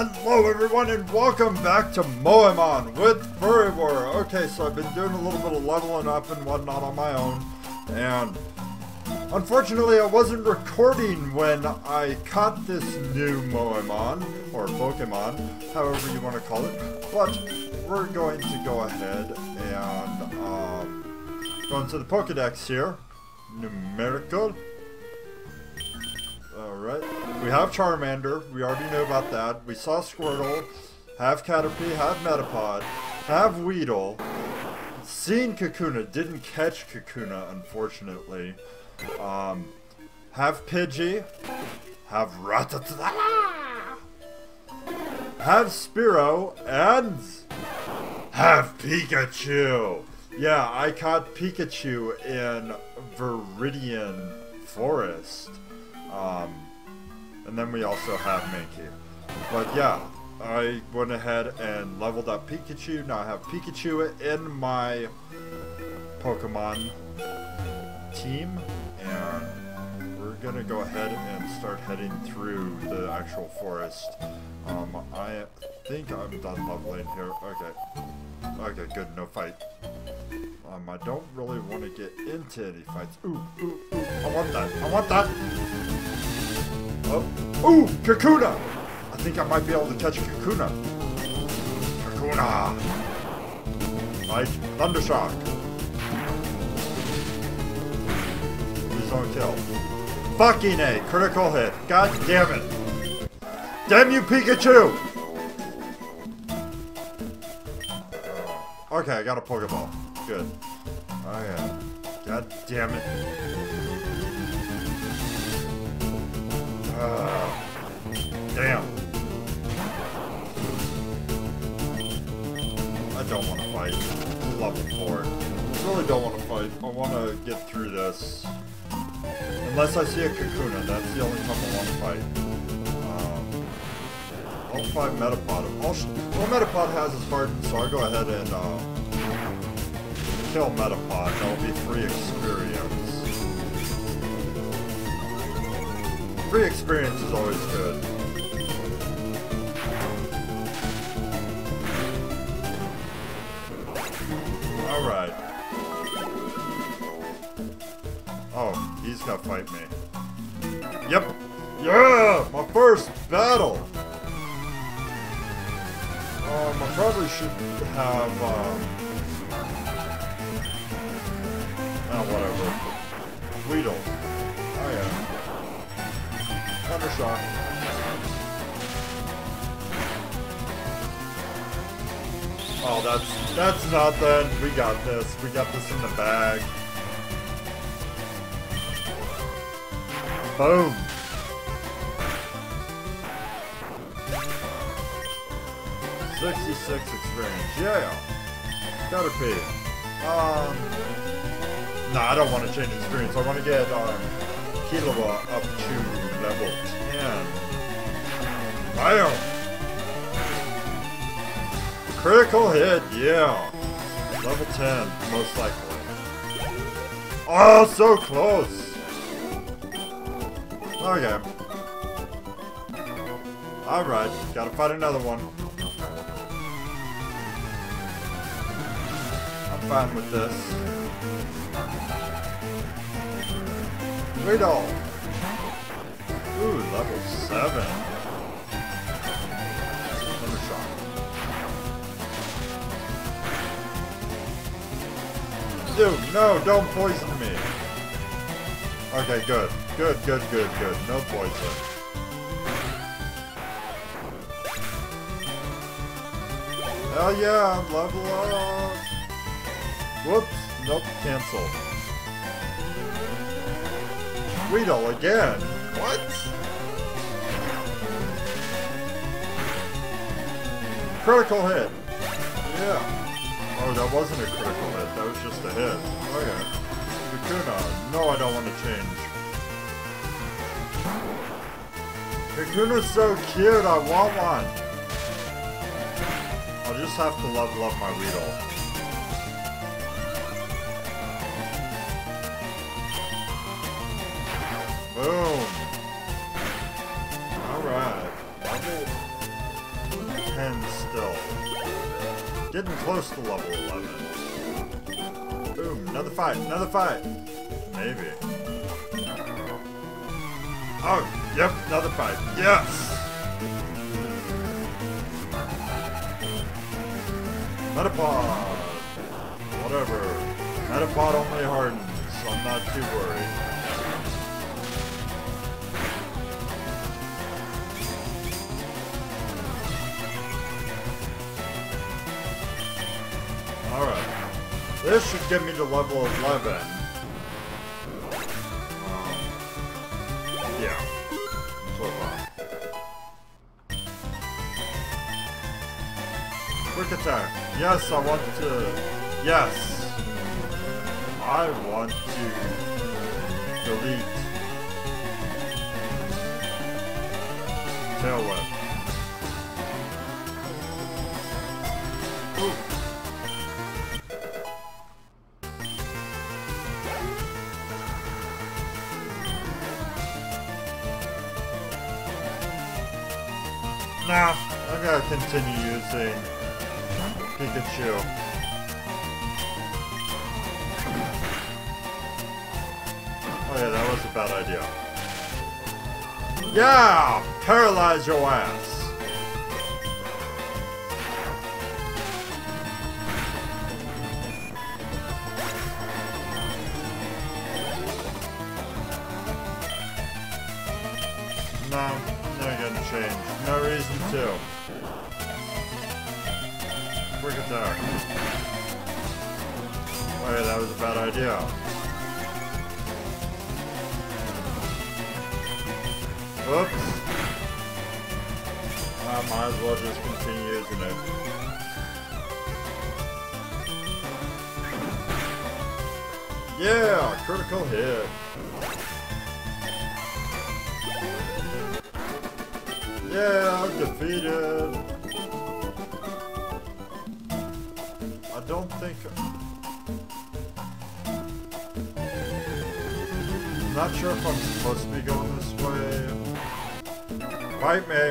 Hello everyone and welcome back to Moemon with Furry War. Okay, so I've been doing a little bit of leveling up and whatnot on my own, and unfortunately I wasn't recording when I caught this new Moemon, or Pokemon, however you want to call it, but we're going to go ahead and go into the Pokedex here. Numerical. Alright, we have Charmander, we already know about that. We saw Squirtle, have Caterpie, have Metapod, have Weedle. Seen Kakuna, didn't catch Kakuna unfortunately. Have Pidgey, have Rattata, have Spearow, and have Pikachu. Yeah, I caught Pikachu in Viridian Forest. And then we also have Mankey. But yeah, I went ahead and leveled up Pikachu. Now I have Pikachu in my Pokemon team. And we're gonna go ahead and start heading through the actual forest. I think I'm done leveling here. Okay. Okay, good, no fight. I don't really want to get into any fights. Ooh, ooh, ooh, I want that, I want that! Oh, ooh, Kakuna! I think I might be able to catch Kakuna. Kakuna! Right, Thundershock. Please don't kill. Fucking A, critical hit. God damn it. Damn you, Pikachu! Okay, I got a Pokeball. Good. Oh yeah. God damn it. Damn. I don't want to fight. Level 4. I really don't want to fight. I want to get through this. Unless I see a Kakuna, that's the only time I want to fight. I'll fight Metapod. Well, Metapod has his Spartan, so I'll go ahead and kill Metapod. That'll be free experience. Free experience is always good. Alright. Oh, he's gonna fight me. Yep! Yeah! My first battle! I probably should have, whatever. Weedle. Oh yeah. Thundershock. Oh, that's nothing. We got this. We got this in the bag. Boom. $66 experience. Yeah. Caterpie. No, I don't want to change experience. I want to get Killua up to level 10. Bam! Critical hit, yeah. Level 10, most likely. Oh, so close! Okay. Alright, gotta fight another one. I'm fine with this. Weedle! Ooh, level 7. Thundershock. Dude, no, don't poison me. Okay, good. Good. No poison. Hell yeah, level up. Whoops, nope, cancel. Weedle again. What? Critical hit. Yeah. Oh, that wasn't a critical hit. That was just a hit. Okay. Kakuna. No, I don't want to change. Kakuna's so cute. I want one. I'll just have to level up my Weedle. Boom. Alright. 10 still. Getting close to level 11. Boom, another fight, another fight. Maybe. Oh, yep, another fight. Yes! Metapod. Whatever. Metapod only hardens, so I'm not too worried. Alright. This should get me to level 11. Yeah. So far. Quick attack. Yes, I want to... Yes! I want to... delete. Tail whip. Ooh. Nah, I'm gonna continue using Pikachu. Oh yeah, that was a bad idea. Yeah! Paralyze your ass! No, not gonna change. No reason to. Quick attack. Oh yeah, that was a bad idea. Oops. I might as well just continue using it. Yeah, critical hit. Yeah, I'm defeated. I don't think... I'm not sure if I'm supposed to be going this way. Fight me.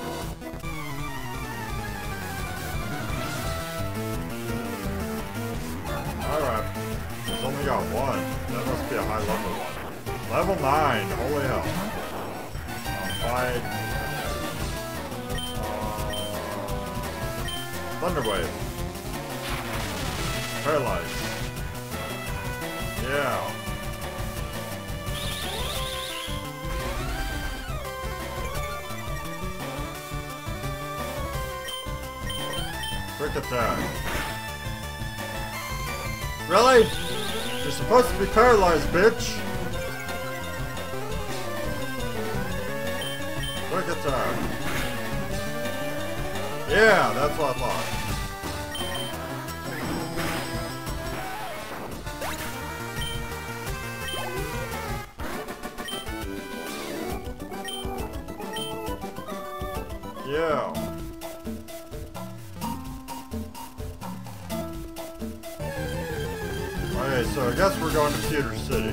Alright. It's only got one. That must be a high level one. Level 9. Holy hell. Fight. Thunder Wave. Paralyze. Yeah. Quick attack. Really? You're supposed to be paralyzed, bitch. Quick attack. Yeah, that's what I thought. Yeah. Okay, so I guess we're going to Pewter City.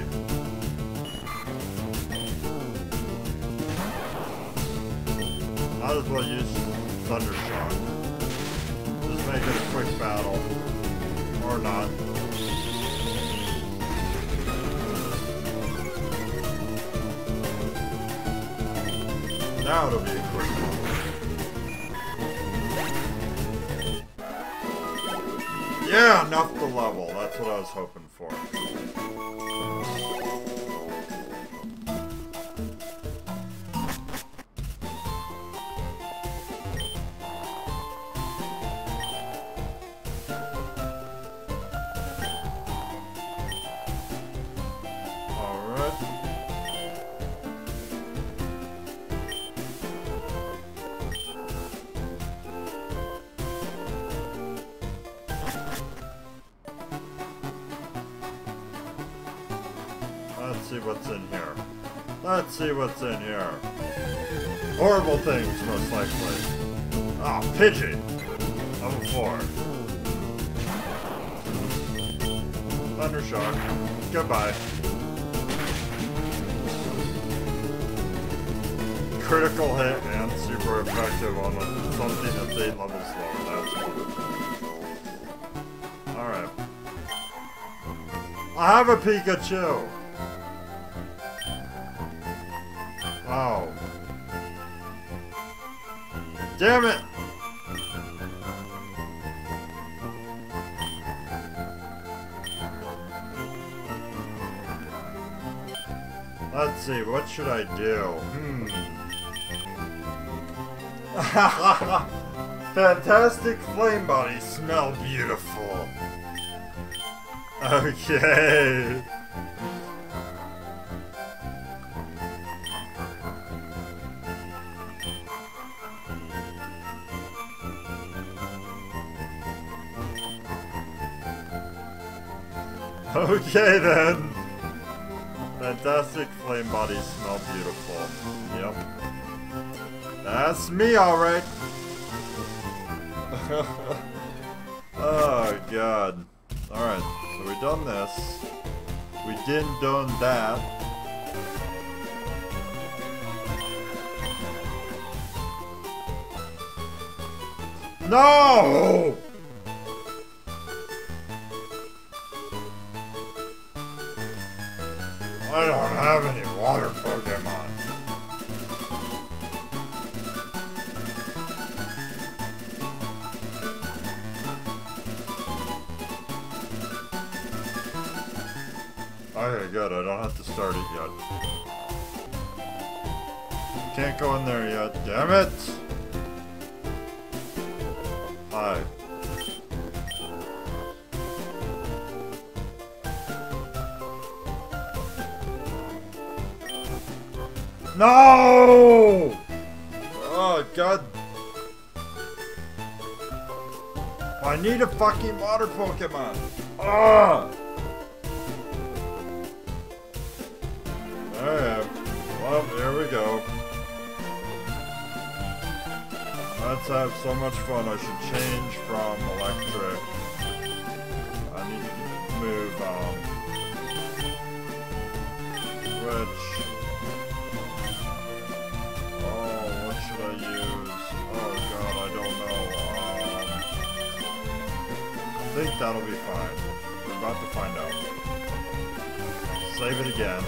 Might as well use Thundershock. Just make it a quick battle. Or not. Now it'll be a quick one. Yeah, enough to level. That's what I was hoping for. Let's see what's in here. Let's see what's in here. Horrible things, most likely. Ah, Pidgey. Level 4. Thundershock. Goodbye. critical hit and super effective on something that's 8 levels low. That's wonderful. Alright. I have a Pikachu! Oh. Damn it! Let's see, what should I do? Fantastic flame body, smell beautiful. Okay. Okay then. Fantastic flame body, smell beautiful. Yep. That's me, alright. Oh god. Alright, so we done this. We didn't done that. No! I don't have any water Pokemon. Okay, good. I don't have to start it yet. Can't go in there yet. Damn it! Hi. No! Oh, God. I need a fucking water Pokemon. Ah! Alright. Well, here we go. Let's have so much fun. I should change from electric. I need to move, switch. What should I use? Oh god, I don't know. I think that'll be fine. We're about to find out. Save it again.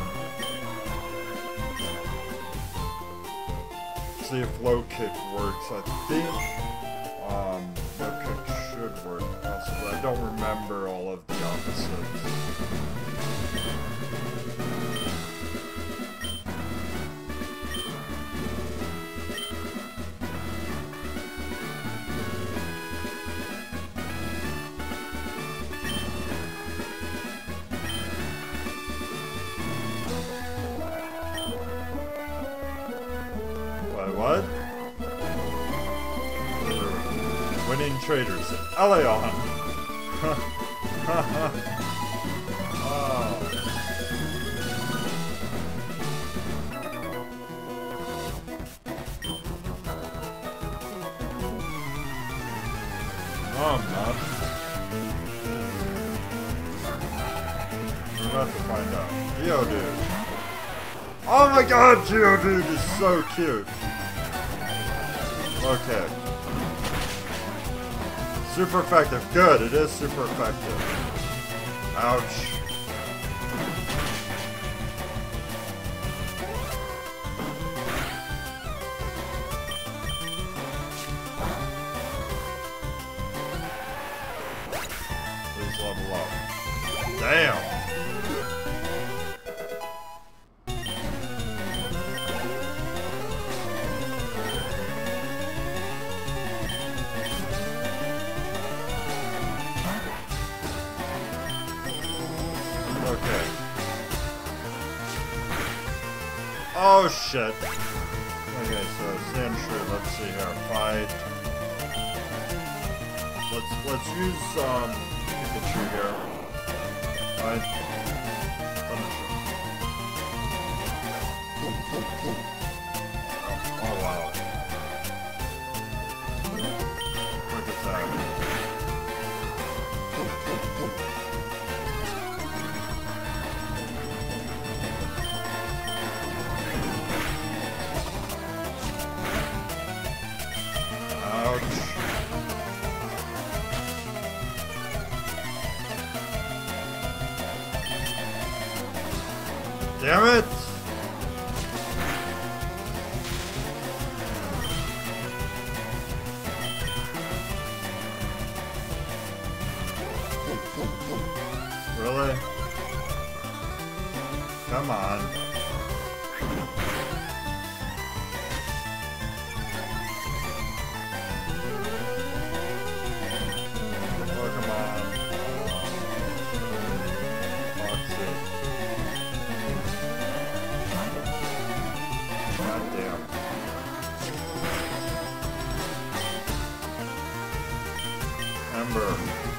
See if low kick works. I think low kick should work possibly. I don't remember all of the opposites. What? Winning traders. Aleon! Oh. No, I'm not. We're about to find out. Geodude. Oh my god, Geodude is so cute. Okay. Super effective. Good, it is super effective. Ouch. Please level up. Damn. Okay. Oh shit. Okay, so Sandshrew, let's see here. Fight. Let's use Pikachu here. Fight. Oh wow. Quick attack. Ouch. Damn it! Really? Come on. Oh, come on. Foxy. God damn. Ember.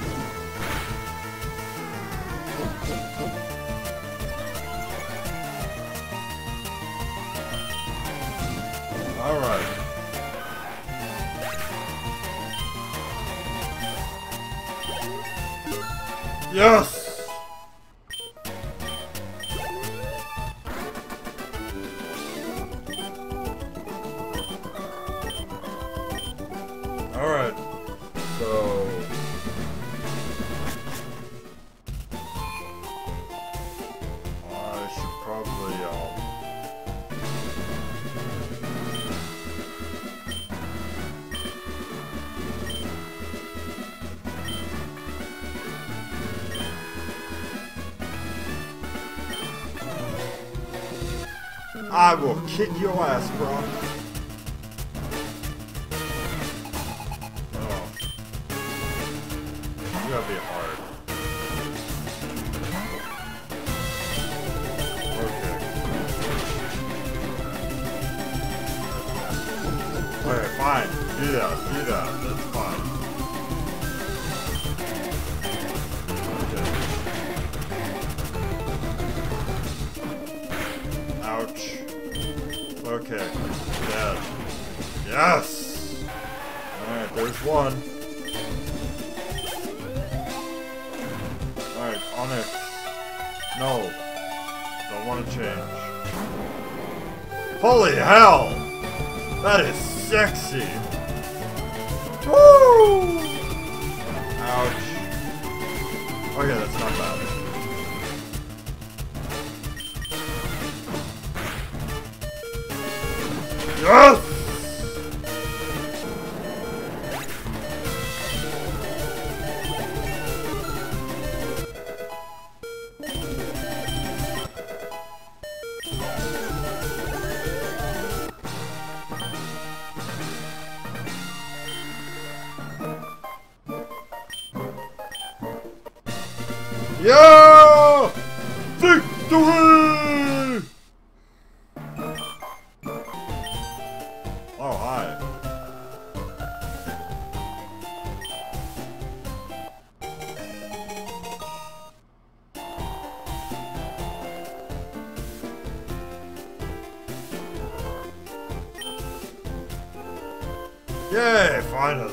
Alright. Yes! Alright. So... I should probably, I will kick your ass, bro. Oh. You gotta be hard. Okay. Okay, fine. Do that. That's fine. Okay. Ouch. Okay. Dead. Yes! Alright, there's one. Alright, Onyx. No. Don't want to change. Holy hell! That is sexy! Woo! Ouch. Okay, that's not bad. Yes! Yo! Victory! Oh, hi. Yay, finally.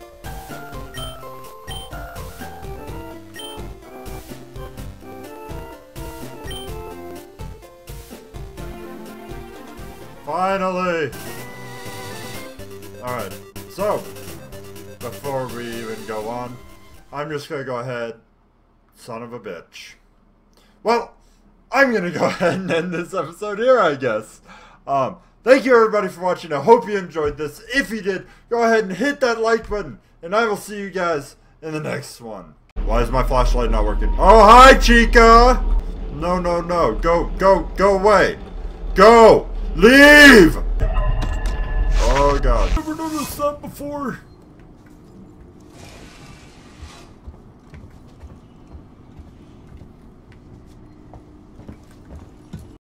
Finally! Alright, so, before we even go on, I'm just gonna go ahead, son of a bitch. Well, I'm gonna go ahead and end this episode here, I guess. Thank you everybody for watching, I hope you enjoyed this. If you did, go ahead and hit that like button, and I will see you guys in the next one. Why is my flashlight not working? Oh, hi, Chica! No, go away! Go! Leave! Oh god. Never done this stuff before.